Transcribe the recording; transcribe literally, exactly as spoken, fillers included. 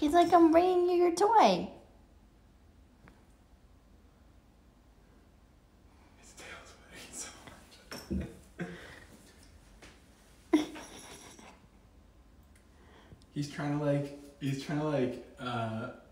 He's like, I'm bringing you your toy. His tail's wagging so much. He's trying to like, he's trying to like, uh,